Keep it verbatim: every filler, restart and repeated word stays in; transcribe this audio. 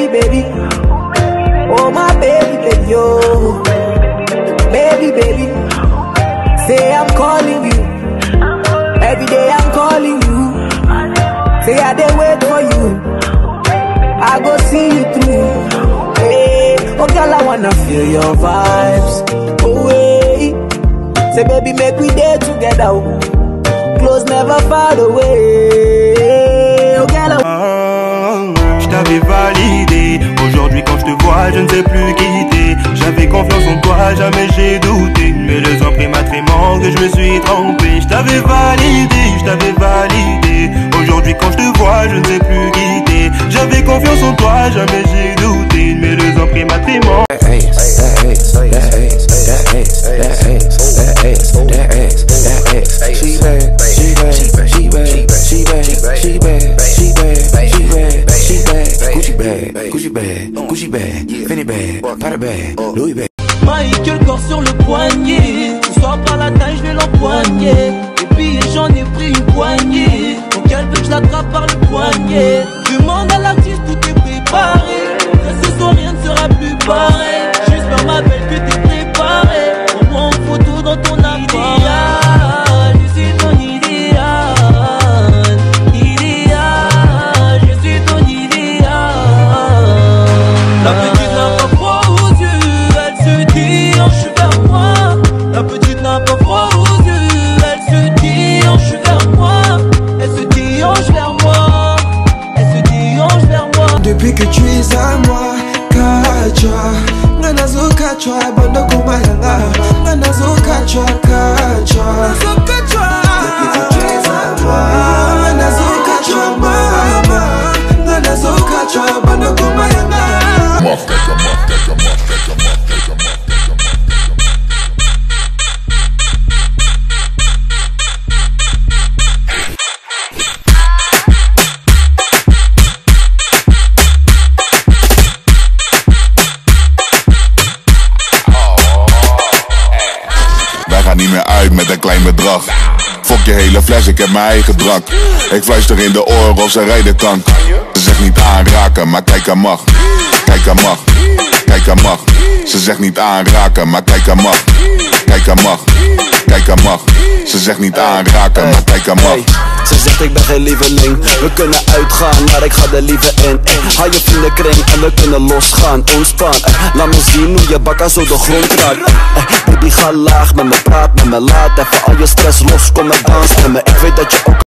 baby. Oh my baby, baby, oh. Baby, baby. Say I'm calling you. Every day I'm calling you. Say I dey wait for you. I go see you through. Hey, oh girl, I wanna feel your vibes. Oh hey. Say baby, make we day together. Close, never far away. Oh girl, I... Je t'avais validé. Aujourd'hui quand je te vois, je ne sais plus quitter. J'avais confiance en toi, jamais j'ai douté. Mais le temps pris m'a tellement que je me suis trompé. Je t'avais validé, je t'avais validé. Aujourd'hui quand je te vois, je ne sais plus quitter. J'avais confiance en toi, jamais j'ai douté. Mais le temps pris m'a tellement. She bad, she bad, she bad, she bad, she bad, she bad, she bad, she bad, Gucci bag, Gucci bag, Gucci bag, Fendi bag, Prada bag, Louis bag. Michael corps sur le poignet. Ce soir par la taille je vais l'empoigner. Et puis j'en ai pris une poignée. Donc elle veut que je l'attrape par le poignet. Demande à l'artiste, tout est préparé. Que ce soir rien ne sera plus pareil. J'espère ma belle que t'es préparée. Prends-moi en photo dans ton appareil. Je suis ton idéal. Idéal. Je suis ton idéal. La petite n'a pas froid aux yeux. Elle se déhanche vers moi. La petite n'a pas froid aux yeux. Elle se déhanche vers moi. Elle se déhanche vers moi. Elle se déhanche vers moi. Depuis que tu es à moi, Kachwa Nganazo Kachwa, bando kumayanga Nganazo Kachwa, Kachwa Nganazo Kachwa. Depuis que tu es à moi, Nganazo Kachwa, mama Nganazo Kachwa, bando kumayanga. Muff, take a muff, take a muff, take a muff, take a muff, take a muff. Niet meer uit met een klein bedrag. Fok je hele fles, ik heb mijn eigen drank. Ik fluister in de oren of ze rijden kan. Ze zegt niet aanraken, maar kijk aan mag. Kijk aan mag, kijk aan mag. Ze zegt niet aanraken, maar kijk aan mag. Kijk aan mag, kijk aan mag. Ze zegt niet aanraken, maar kijk aan mag. Ze zegt ik ben geen lieveling. We kunnen uitgaan, maar ik ga er liever in. Haal je vriendenkring en we kunnen losgaan. Ontspan, laat me zien hoe je bakka zo de grond raakt. Baby ga laag met me, praat met me, laat even al je stress los. Kom maar dans met me, ik weet dat je ook